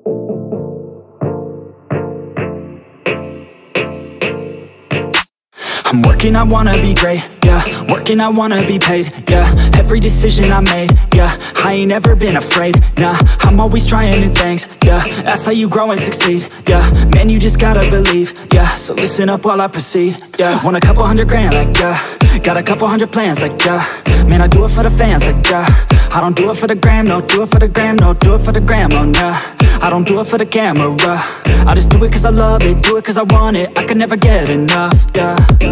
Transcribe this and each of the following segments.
I'm working, I wanna be great, yeah. Working, I wanna be paid, yeah. Every decision I made, yeah. I ain't ever been afraid, nah. I'm always trying new things, yeah. That's how you grow and succeed, yeah. Man, you just gotta believe, yeah. So listen up while I proceed, yeah. Want a couple $100 grand, like, yeah. Got a couple 100 plans, like, yeah. Man, I do it for the fans, like, yeah. I don't do it for the gram, no. Do it for the gram, no. Do it for the gram, oh, nah. I don't do it for the camera, I just do it cause I love it. Do it cause I want it, I can never get enough, yeah.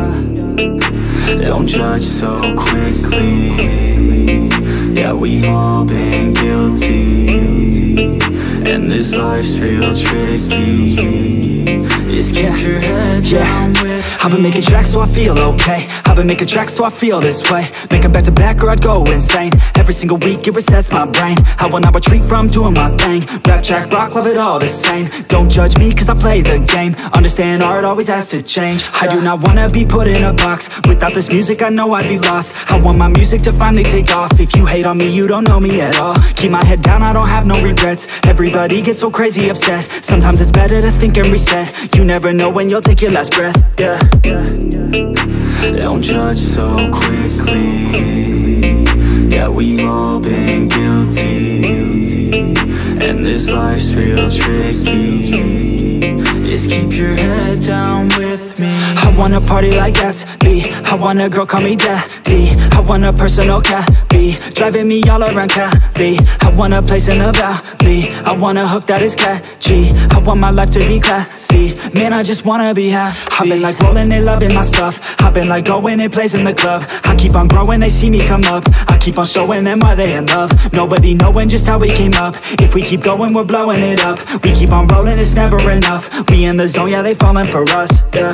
Don't judge so quickly, yeah, we all been guilty, and this life's real tricky. Just keep your head down with me. I've been making tracks so I feel okay. I've been making tracks so I feel this way. Make them back to back or I'd go insane. Every single week it resets my brain. I will not retreat from doing my thing. Rap, track, rock, love it all the same. Don't judge me cause I play the game. Understand art always has to change. I do not wanna be put in a box. Without this music I know I'd be lost. I want my music to finally take off. If you hate on me you don't know me at all. Keep my head down, I don't have no regrets. Everybody gets so crazy upset. Sometimes it's better to think and reset. You never know when you'll take your last breath, yeah. Don't judge so quickly, yeah, we've all been guilty, and this life's real tricky. Just keep your head down with me. I wanna party like Gatsby. I want a girl call me daddy. I want a personal cabby driving me all around Cali. I want a place in the valley. I want a hook that is catchy. I want my life to be classy. Man, I just wanna be happy. I've been like rolling, they loving my stuff. I've been like going and plays in the club. I keep on growing, they see me come up. I keep on showing them why they in love. Nobody knowing just how we came up. If we keep going, we're blowing it up. We keep on rolling, it's never enough. We in the zone, yeah, they falling for us, yeah.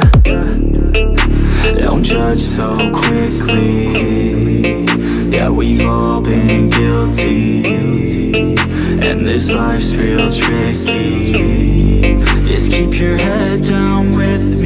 Don't judge so quickly, yeah, we've all been guilty, and this life's real tricky. Just keep your head down with me.